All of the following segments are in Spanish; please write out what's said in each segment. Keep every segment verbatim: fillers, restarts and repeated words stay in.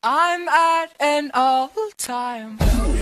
I'm at an all-time.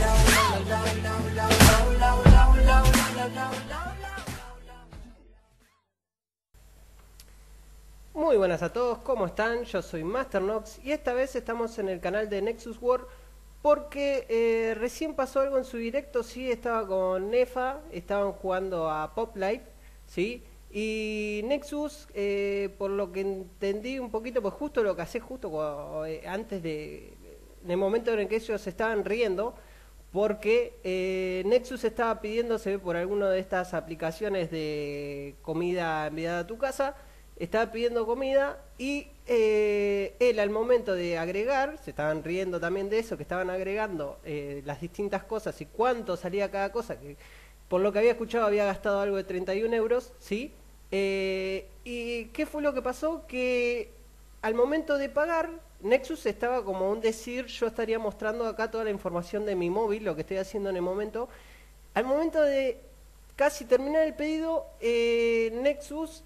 Muy buenas a todos, ¿cómo están? Yo soy MasterNox y esta vez estamos en el canal de Nexus World porque eh, recién pasó algo en su directo. Sí, estaba con Nefa, estaban jugando a Pop Life, ¿sí? Y Nexus, eh, por lo que entendí un poquito, pues justo lo que hacé justo cuando, eh, antes de, en el momento en el que ellos estaban riendo, porque eh, Nexus estaba pidiéndose por alguna de estas aplicaciones de comida enviada a tu casa, estaba pidiendo comida y eh, él al momento de agregar, se estaban riendo también de eso, que estaban agregando eh, las distintas cosas y cuánto salía cada cosa, que por lo que había escuchado había gastado algo de treinta y un euros, ¿sí? Eh, ¿Y qué fue lo que pasó? Que al momento de pagar, Nexus estaba como un decir, yo estaría mostrando acá toda la información de mi móvil, lo que estoy haciendo en el momento. Al momento de casi terminar el pedido, eh, Nexus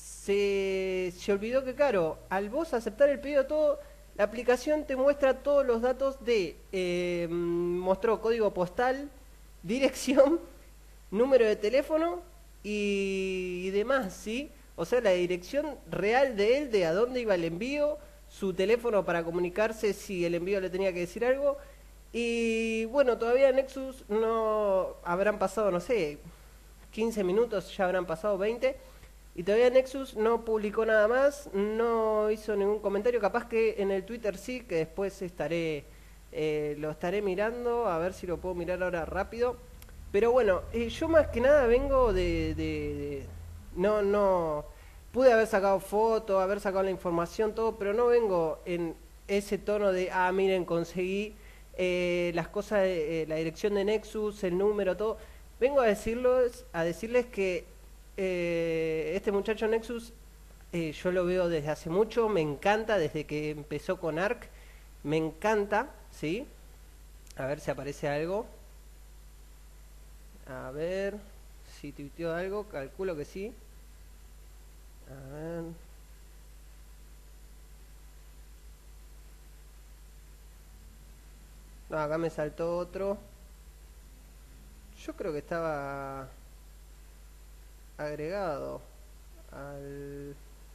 se, se olvidó que, claro, al vos aceptar el pedido todo, la aplicación te muestra todos los datos de, eh, mostró código postal, dirección, número de teléfono y, y demás, ¿sí? O sea, la dirección real de él, de a dónde iba el envío, su teléfono para comunicarse si el envío le tenía que decir algo. Y bueno, todavía Nexus no habrán pasado, no sé, quince minutos, ya habrán pasado veinte. Y todavía Nexus no publicó nada más, no hizo ningún comentario. Capaz que en el Twitter sí, que después estaré eh, lo estaré mirando, a ver si lo puedo mirar ahora rápido. Pero bueno, eh, yo más que nada vengo de, de, de... No, no... Pude haber sacado fotos, haber sacado la información, todo, pero no vengo en ese tono de, ah, miren, conseguí eh, las cosas, eh, la dirección de Nexus, el número, todo. Vengo a decirles, a decirles que eh, este muchacho Nexus, eh, yo lo veo desde hace mucho, me encanta, desde que empezó con Ark, me encanta, ¿sí? A ver si aparece algo. A ver si tuiteó algo, calculo que sí. A ver. No, acá me saltó otro. Yo creo que estaba agregado al,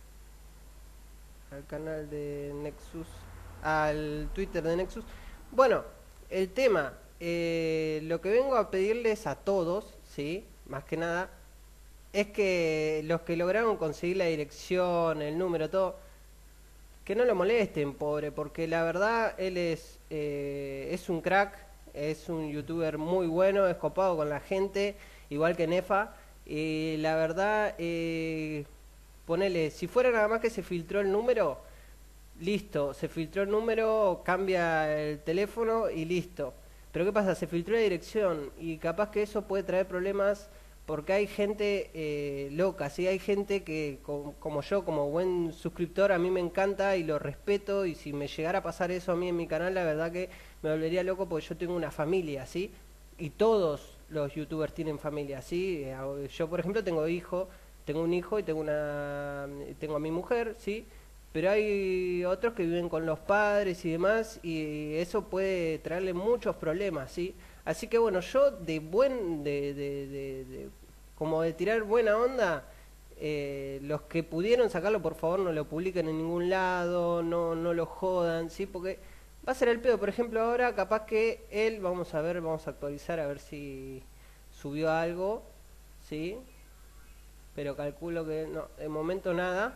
al canal de Nexus, al Twitter de Nexus. Bueno, el tema, eh, lo que vengo a pedirles a todos, ¿sí? Más que nada, es que los que lograron conseguir la dirección, el número, todo, que no lo molesten, pobre, porque la verdad él es, eh, es un crack, es un youtuber muy bueno, es copado con la gente, igual que Nefa, y la verdad, eh, ponele, si fuera nada más que se filtró el número, listo, se filtró el número, cambia el teléfono y listo. Pero ¿qué pasa? Se filtró la dirección y capaz que eso puede traer problemas porque hay gente eh, loca, ¿sí? Hay gente que, com- como yo, como buen suscriptor, a mí me encanta y lo respeto, y si me llegara a pasar eso a mí en mi canal, la verdad que me volvería loco porque yo tengo una familia, ¿sí? Y todos los youtubers tienen familia, ¿sí? Eh, Yo, por ejemplo, tengo hijo, tengo un hijo y tengo una, tengo a mi mujer, ¿sí? Pero hay otros que viven con los padres y demás, y eso puede traerle muchos problemas, ¿sí? Así que bueno, yo de buen, de, de, de, de- como de tirar buena onda, eh, los que pudieron sacarlo, por favor, no lo publiquen en ningún lado, no, no lo jodan, ¿sí? Porque va a ser el pedo. Por ejemplo, ahora capaz que él, vamos a ver, vamos a actualizar a ver si subió algo, ¿sí? Pero calculo que no, de momento nada,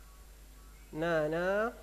nada, nada.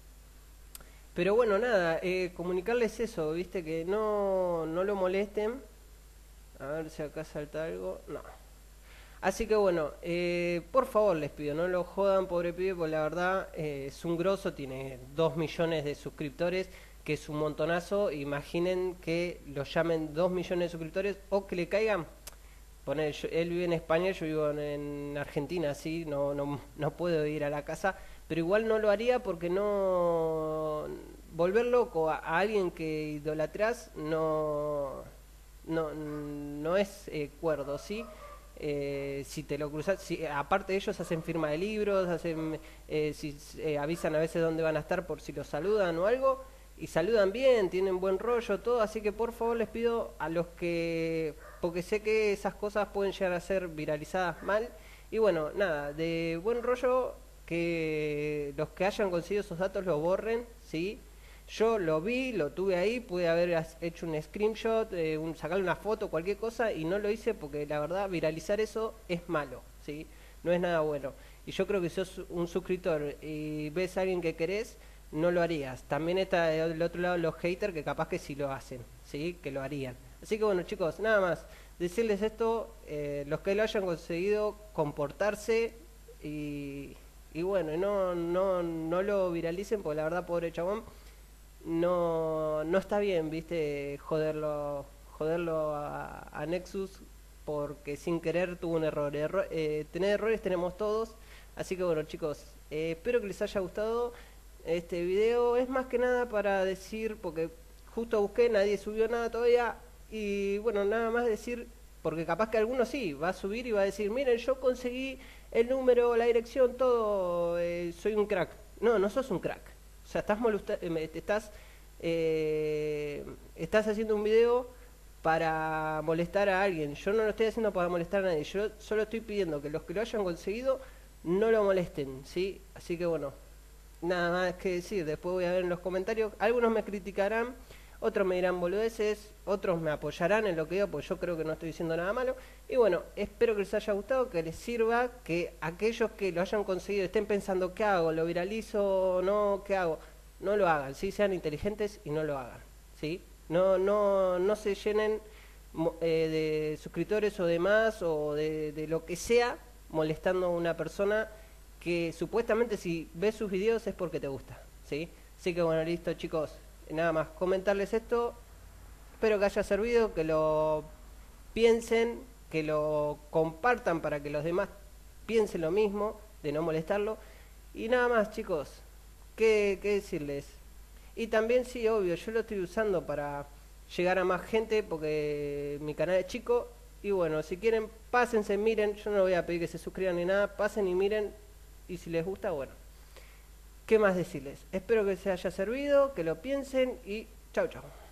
Pero bueno, nada, eh, comunicarles eso, viste, que no, no lo molesten. A ver si acá salta algo. No. Así que bueno, eh, por favor les pido, no lo jodan, pobre pibe, porque la verdad eh, es un grosso, tiene dos millones de suscriptores, que es un montonazo. Imaginen que lo llamen dos millones de suscriptores o que le caigan. Poner, yo- él vive en España, yo vivo en, en Argentina, sí, no, no, no puedo ir a la casa, pero igual no lo haría porque no... Volver loco a, a alguien que idolatrás no, no, no es eh, cuerdo, ¿sí? Eh, si te lo cruzas, si, aparte ellos hacen firma de libros, hacen, eh, si, eh, avisan a veces dónde van a estar por si los saludan o algo, y saludan bien, tienen buen rollo, todo, así que por favor les pido a los que, porque sé que esas cosas pueden llegar a ser viralizadas mal, y bueno, nada, de buen rollo, que los que hayan conseguido esos datos lo borren, ¿sí? Yo lo vi, lo tuve ahí, pude haber as- hecho un screenshot, eh, un, sacarle una foto, cualquier cosa, y no lo hice porque la verdad viralizar eso es malo, ¿sí? No es nada bueno. Y yo creo que si sos un suscriptor y ves a alguien que querés, no lo harías. También está del otro lado los haters que capaz que sí lo hacen, ¿sí? Que lo harían. Así que bueno chicos, nada más. Decirles esto, eh, los que lo hayan conseguido, comportarse y, y bueno, no, no, no lo viralicen porque la verdad, pobre chabón, no, no está bien, viste, joderlo, joderlo a, a Nexus porque sin querer tuvo un error. Erro- eh, tener errores tenemos todos, así que bueno chicos, eh, espero que les haya gustado este video. Es más que nada para decir, porque justo busqué, nadie subió nada todavía, y bueno, nada más decir, porque capaz que alguno sí, va a subir y va a decir, miren, yo conseguí el número, la dirección, todo, eh, soy un crack. No, no sos un crack. O sea, estás molusta- eh, me- te estás, eh, estás haciendo un video para molestar a alguien. Yo no lo estoy haciendo para molestar a nadie. Yo solo estoy pidiendo que los que lo hayan conseguido no lo molesten, ¿sí? Así que bueno, nada más que decir. Después voy a ver en los comentarios. Algunos me criticarán, otros me dirán boludeces, otros me apoyarán en lo que digo, porque yo creo que no estoy diciendo nada malo. Y bueno, espero que les haya gustado, que les sirva, que aquellos que lo hayan conseguido estén pensando, ¿qué hago? ¿Lo viralizo o no? ¿Qué hago? No lo hagan, ¿sí? Sean inteligentes y no lo hagan, ¿sí? No, no, no se llenen mo- eh, de suscriptores o demás o de, de lo que sea molestando a una persona que supuestamente si ves sus videos es porque te gusta, ¿sí? Así que bueno, listo chicos, nada más comentarles esto, espero que haya servido, que lo piensen, que lo compartan para que los demás piensen lo mismo, de no molestarlo, y nada más chicos, ¿qué, qué decirles? Y también sí, obvio, yo lo estoy usando para llegar a más gente porque mi canal es chico. Y bueno, si quieren, pásense, miren. Yo no voy a pedir que se suscriban ni nada. Pasen y miren. Y si les gusta, bueno. ¿Qué más decirles? Espero que les haya servido, que lo piensen y chau chau.